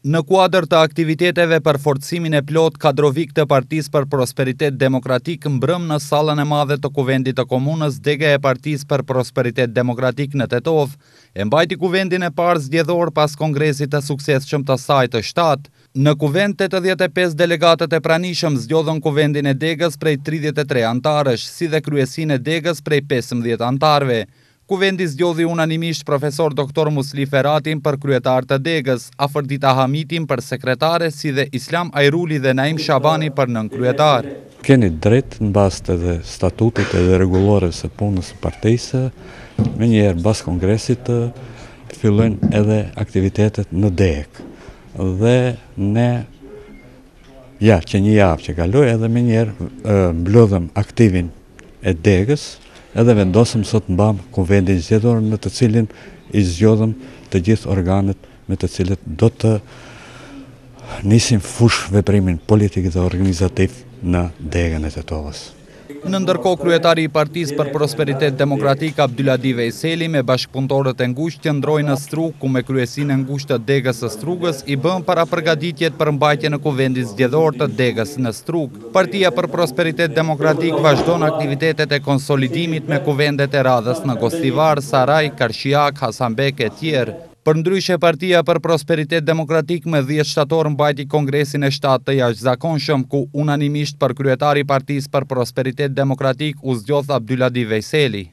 Në kuadër të aktiviteteve për forcimin e plot kadrovik të Partisë për Prosperitet Demokratik, mbrëm në sallën e madhe të Kuvendit të Komunës, dega e Partisë për Prosperitet Demokratik në Tetov e mbajti kuvendin e parë zgjedhor pas kongresit të suksesshëm të saj të 7. Në kuvend 85 delegatët e pranishëm zgjodhën kuvendin e degës prej 33 antarësh, si dhe kryesinë e degës prej 15 antarëve. Kuvendi zgjodhi unanimisht profesor Dr. Musli Feratin për kryetar të degës, Afërdita Hamitin për sekretare, si dhe Islam Ajruli dhe Naim Shabani për nënkryetar. Keni drejt në bazë të statutit edhe rregullores së punës së partisë, menjëherë bas kongresit të fillojnë edhe aktivitetet në degë. Dhe ne, që një javë që kaloi, edhe menjëherë mblodhëm aktivin e degës, edhe vendosëm sot mbam kuvendin zgjedhor në të cilin i zgjodhëm të gjithë organet me të cilët do të nisim fush veprimin politik dhe organizativ në degën e Tetovës. Në ndërkohë, kryetari i Partisë për Prosperitet Demokratik Abduladi Vejseli me bashkëpunëtorët e ngushtë qëndroi në Strug, ku me kryesinë e ngushtë të degës së Strugës i bën paraprgatitjet për mbajtjen e kuvendit zgjedhor të degës në Strug. Partia për Prosperitet Demokratik vazhdon aktivitetet e konsolidimit me kuvendet e radhës në Gostivar, Saraj, Karshiak, Hasanbek e tjerë. Përndryshe, Partia për Prosperitet Demokratik me 10 shtator mbajti kongresin e 7 të jashtëzakonshëm, ku unanimisht për kryetari i Partisë për Prosperitet Demokratik u zgjodh Abduladi Vejseli.